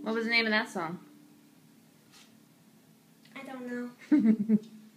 What was the name of that song? I don't know.